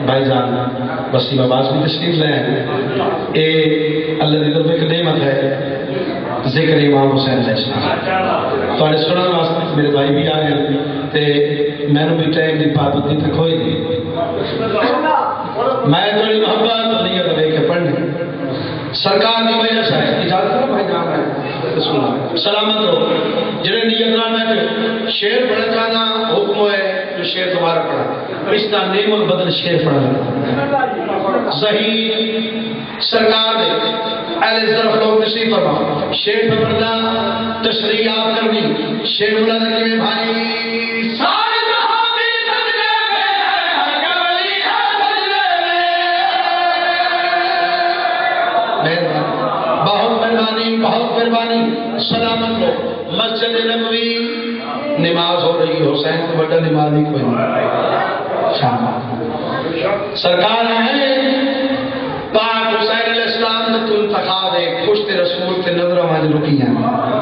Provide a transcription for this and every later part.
بھائی جان وسیم عباس بھی تشریف لے آئے. اے اللہ دی طرف ایک نعمت ہے ذکر امام حسین علیہ السلام. تو سنن واسطے میرے بھائی بھی آ گئے تے میں نے بھی ٹائم دی پابندی تک ہوئی نہیں. میں تھوڑی محبت نیت لے کے پڑھنی سرکار کی وجہ سے اجازت ہے بھائی جان ہے سلامت ہو جڑے نیت نال میں شعر پڑھنا چاہنا حکم ہے جو شعر دوبارہ پڑھا اس کا نیم البدل شعر پڑھنا صحیح سرکار دے اہل ظرف لوگ تشریف فرما شعر پڑھنا تشریح آپ کرنی شعر بلند کے بھائی سارے بہت مہربانی سلامت لو. مسجد نبوی نماز ہو رہی حسین کو بڑا نماز نہیں کوئی سرکار ہے پاک حسین علیہ السلام نے تو انتخاب ہے پشت رسول کے نظر آج رکی ہیں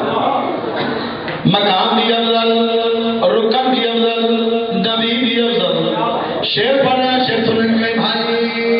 مقام بھی افضل رکن بھی افضل نبی بھی افضل شیر پڑھنا شیر سنیں گے بھائی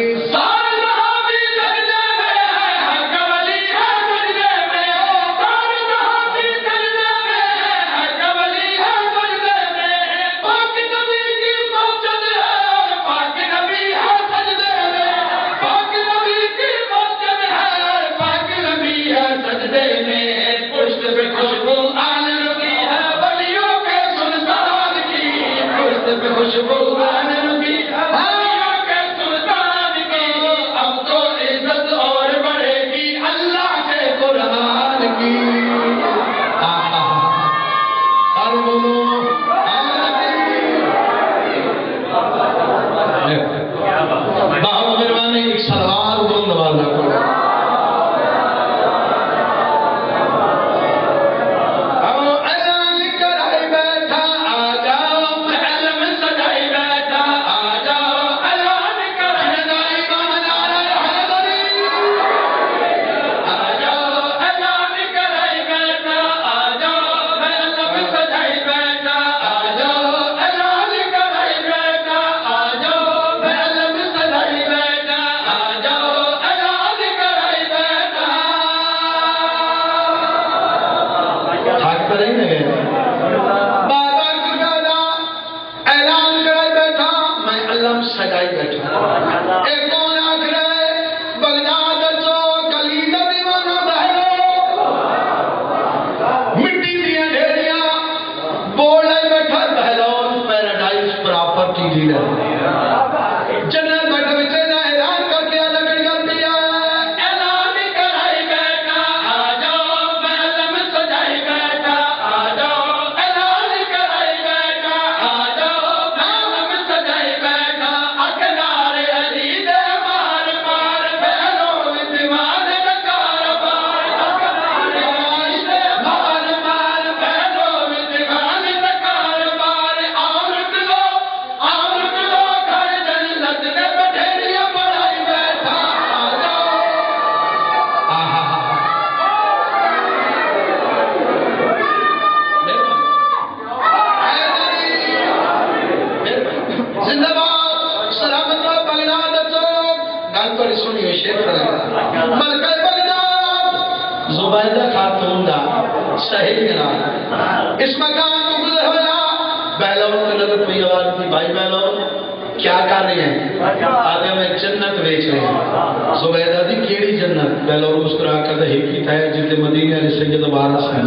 اس مقام کو گزر ہویا بہلون کے نظر کوئی آواز تھی بھائی بہلون کیا کر رہے ہیں آگے میں جنت بیچ رہے ہیں زبیدہ دی کیڑی جنت بہلون مسکرا کر دے ہی تھا جتے مدینہ علیہ سید وارث ہیں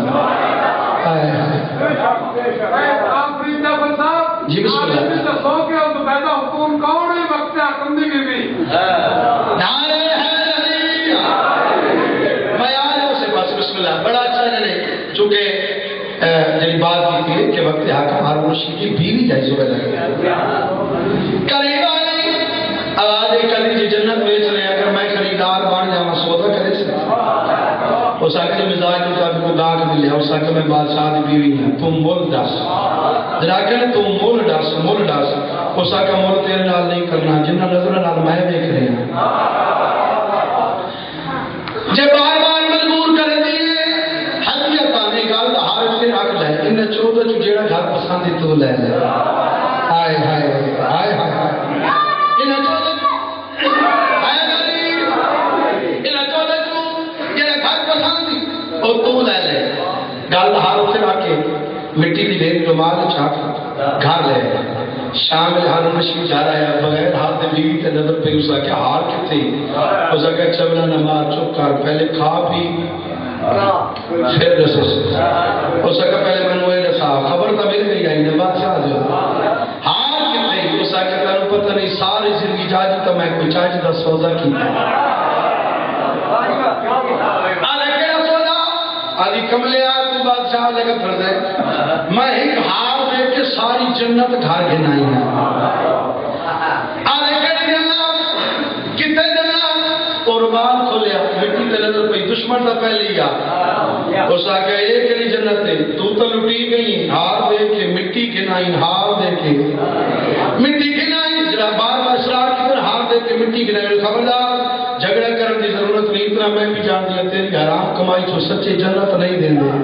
جی بسم اللہ سو کے اور زبیدہ حکوم کون ہے وقت اکندی کی بھی نعرہ حیدری میں آنے اسے پاس بسم اللہ بڑا اچھا جنے چونکہ جنہی بات کی تھی کہ وقت حاکم ہارون رشید کی بیوی جائے زبیدہ قریب آئی آواز کلی جی جنت بیچ رہے ہیں اگر میں خریدار بان جاؤں سودا کرے سے اس آگے مزاج مطابق کو گاہ ملے اس آگے میں بادشاہ دی بیوی ہیں تم مول ڈاس جناکہ نے تم مول ڈاس اس آگے مول تیرے نال نہیں کرنا جنہ نظر نال میں دیکھ رہے ہیں جب بار بار مجبور کر دیئے حدیت آنے گال دا حارت سے رکھ لائے انہیں چودہ جیڑا گھر پسندی تو لے لے آئے انہیں چودہ مٹی کی ڈھیر رومال چاک گھر لے شام ہارون رشید جا رہا ہے بغیر ہاتھ بیوی تے نظر پہ اس کا کیا ہار کتنے اس کا کہا چبلا نماز چپ کر پہلے کھا پی پھر رسے اس کا پہلے میں نے دسا خبر تو مل گئی آئی نبات شاہ جو ہار کتنے اس کا کہا تانوں پتہ نہیں ساری زندگی جاجی تو میں کوئی چاچ دا سودا کی آدھی کملے آئے تو بادشاہ لگا پھر دے میں ایک ہار دے کے ساری جنت گھر گھنائی ہے آدھے کہنے جنت کتے جنت اور بات کھولیا مٹی تے نظر پہ دشمن تا پہلے ہی اس آگیا یہ کہنی جنت ہے تو لٹی گئی ہار دے کے مٹی گھنائی ہار دے کے مٹی گھنائی جرا بار بار اشرار کی طرح ہار دے کے مٹی گھنائی خبردار جھگڑا کرنے کی ضرورت نہیں اتنا میں بھی جان دیا تیری حرام کمائی تو سچے جنت نہیں دیں دے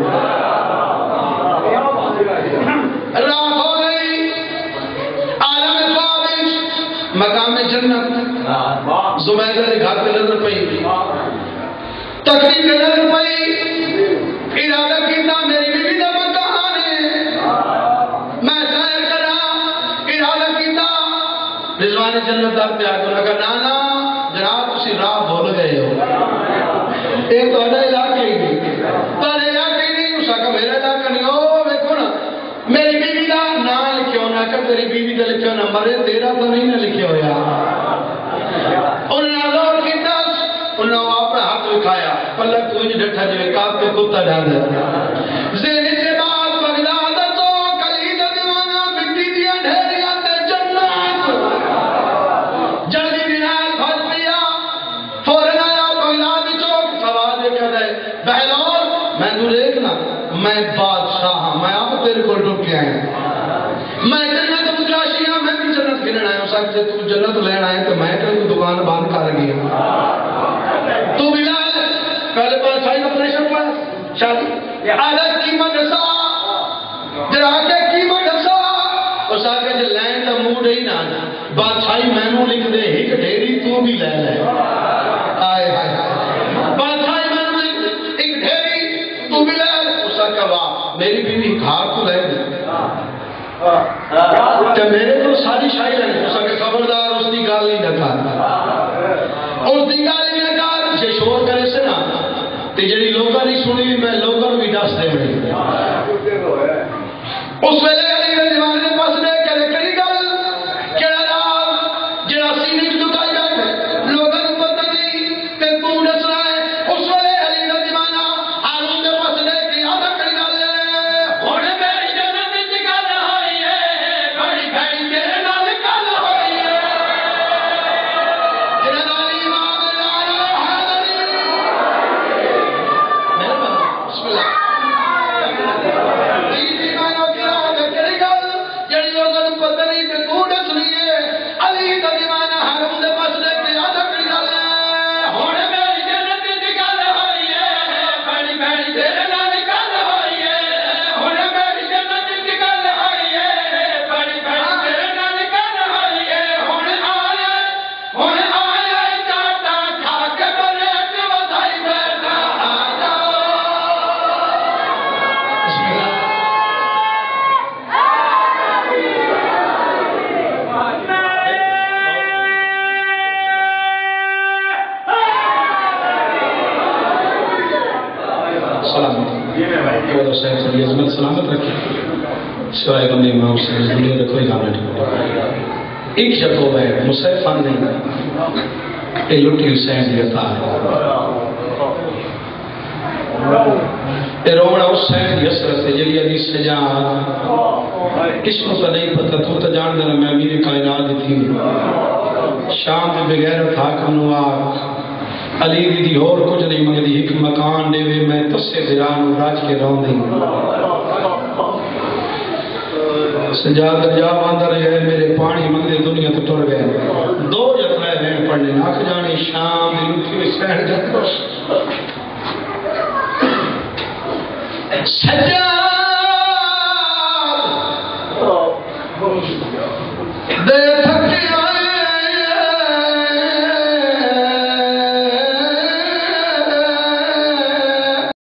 رات ہو گئی عالم خوابش مقام جنت زبیدہ نے گھر پہ نظر پئی تقریب نظر پئی ارادہ کیتا میری بیوی دا مکان ہے میں سیر کرا ارادہ کیتا رضوان جنت دار پہ آگے لگا نانا جناب اسی راہ بھول گئے ہو ایک تو اڈا علاقے ہی نہیں تارے علاقے ہی نہیں اسا کا میرا علاقہ نہیں ہو ویکھو نا میری بیوی دا نا لکھیو نا کہ تیری بیوی دا لکھیو نا مرے تیرا تو نہیں نہ لکھیو یا انہوں نے کی دس انہوں نے اپنا ہاتھ دکھایا پلک تو انہیں ڈٹھا جو کاپ کے کتا ڈال دے زین سے بات بغداد تو کلید دیوانا مٹی دیا ڈھیریا تے جنت جلدی دنال بھج پیا فوراں آیا بغداد چوک سوال دے کر دے بہلول میں تو دیکھنا میں بادشاہ ہاں میں آپ تیرے کو ڈوب کے آیا میں جنت متراشی ہاں میں بھی جنت گھنن آیا ہوں سکتے تو جنت لین آئے تو میں کہیں دکان باندھ کر گیا تو بلال پہلے بادشاہی آپریشن پاس شادی عادت قیمت حسا جرا کے قیمت حسا اس آگے جو لین تا موڈ ہی نہ بادشاہی مینو لکھ دے ہی کہ ڈھیری تو بھی لے لے آئے آئے بادشاہی مینو لکھ دے ایک ڈھیری تو بھی لے اس آگے واہ میری بیوی گھار تو لے دے کہ میرے تو ساری شاہی لگی اس آگے خبردار اس دی گالی نہ کار اس دی گالی نہ کار جے شور کرے سے نا تی جڑی لوگا نہیں سنی میں لوگا بھی ڈاس دے رہی اس ویلے علی رضوان نے پاس دے کہ کری گل کیڑا راز جڑا سینے کی دکائی بیٹھے لوگا نو پتہ نہیں تے تو ڈس رہا ہے اس ویلے علی رضوان ہارون نے پاس دے کہ آدھا کری گل ہن میری جنت وچ گل ہوئی ہے بڑی بڑی تیرے نال گل ہوئی ہے جڑا نال امام بسم اللہ پتہ نہیں کہ تو ڈس رہی ہے علی دا دیوانہ ہارون دے پاس دے کے آدھا کری گل ہن میری جنت وچ گل ہوئی ہے بڑی بڑی تیرے نال گل ہوئی ہے ہن میری جنت وچ گل ہوئی ہے بڑی بڑی تیرے نال گل ہوئی ہے ہن آیا چاٹا کھا کے بنے تے وسائی بیٹھا آ جا بسم اللہ سلامت سلامت رکھے سوائے غم امام سے اس دنیا میں کوئی کام نہیں ایک شکو ہے مصیفان نہیں یہ لٹی حسین دیتا ہے یہ روڑا حسین دی اثرت ہے جلی حدیث سے جان کس کو تو نہیں پتہ تو جان دینا میں میری کائنات تھی شام دے بغیرت حاکم نواق علی دی اور کچھ نہیں مگدی ایک مکان دے وے میں تسے دیران راج کے رون دیں سجاد درجا باندھا رہے میرے پانی مگدے دنیا تو ٹر گئے دو جترائے بین پڑھنے ناک جانے شام دی لٹھی میں سہر جاتا سجاد دے